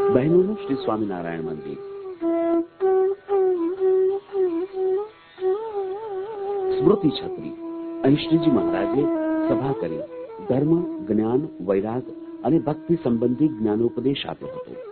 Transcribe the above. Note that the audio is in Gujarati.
બહેનોનું શ્રી સ્વામિનારાયણ મંદિર. સ્મૃતિ છત્રી. અહીં શ્રીજી મહારાજે સભા કરી ધર્મ, જ્ઞાન, વૈરાગ અને ભક્તિ સંબંધી જ્ઞાનોપદેશ આપ્યો હતો.